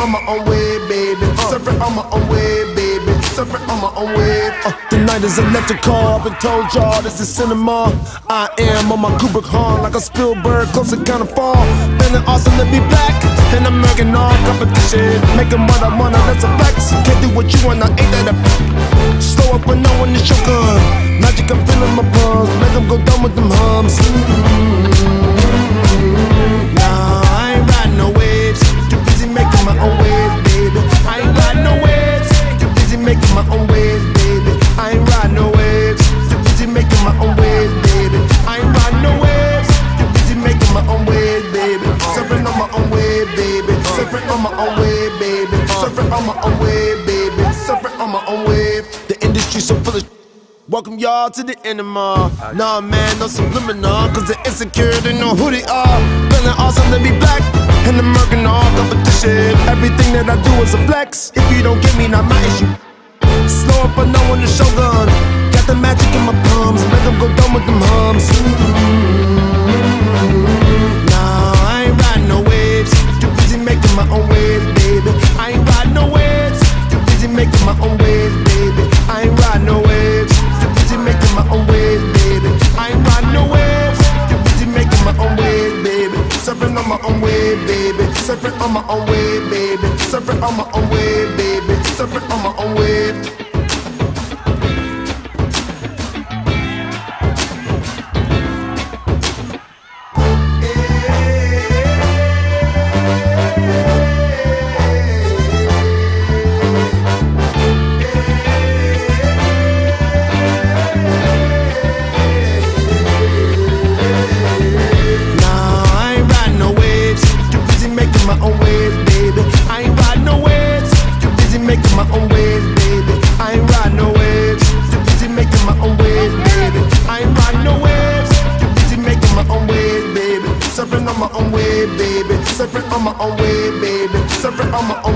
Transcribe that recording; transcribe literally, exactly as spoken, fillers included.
on my own wave, baby. Surfing on my own wave, baby. Surfing on my own wave. Uh, the night is electrical. I've been told y'all this is cinema. I am on my Kubrick horn like a Spielberg, close to kind of fall. Feeling awesome to be black, and I'm making all competition. Making what I wanna, that's a flex. Can't do what you wanna, ain't that a slow up when no one is your gun. Magic, I'm feeling my palms. Make them go down with them hums. Mm-hmm. Nah, I ain't riding no waves. Too busy making my own waves, baby. I ain't riding no waves. Too busy making my own waves, baby. I ain't riding no waves. Too busy making my own waves, baby. I ain't riding no waves. Too busy making my own waves, baby. Surfing on my own wave, baby. Surfing on my own wave, baby. Surfing on my own wave, baby. Surfing on my own wave. The industry so full of. Welcome y'all to the enema. Nah man, no subliminal, cause the insecure, they know who they are. Feeling awesome to be black, and I'm working all competition. Everything that I do is a flex. If you don't get me, not my issue. Slow up, I know when the shogun. Got the magic in my palms, make them go dumb with them hums. Mm-hmm. Nah, I ain't riding no waves. Too busy making my own waves, baby. I ain't riding no waves. Too busy making my own waves, baby. I ain't riding no waves. Making my own waves, baby. I ain't riding no waves. Too busy making my own waves, baby. Surfing on my own wave, baby. Surfing on my own wave, baby. Surfing on my own wave, baby. Surfing on my own wave. Making my own waves, baby. I ain't riding no waves. Too busy making my own waves, baby. I ain't riding no waves. Too busy making my own waves, baby. Surfing on my own wave, baby. Surfing on my own wave, baby. Surfing on my own